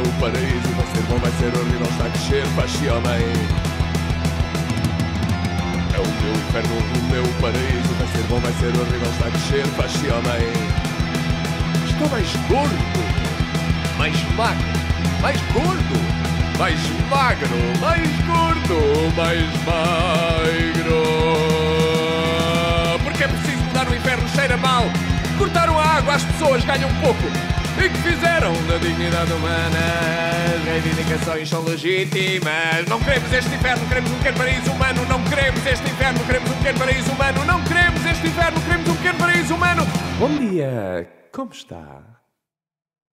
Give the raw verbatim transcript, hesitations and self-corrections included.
paraíso. Vai ser bom, vai ser horrível, está a crescer, faz-se homem. É o meu inferno, o meu paraíso. Vai ser bom, vai ser horrível, está a crescer, faz-se homem. Estou mais gordo, mais magro, mais gordo, mais magro, mais gordo, mais magro. Porque é preciso mudar o inferno, cheira mal. Cortaram a água, as pessoas ganham pouco. E que fizeram da dignidade humana? As reivindicações são legítimas. Não queremos este inferno, queremos um pequeno paraíso humano. Não queremos este inferno, queremos um pequeno paraíso humano. Não queremos este inferno, queremos um pequeno paraíso humano. Bom dia, como está?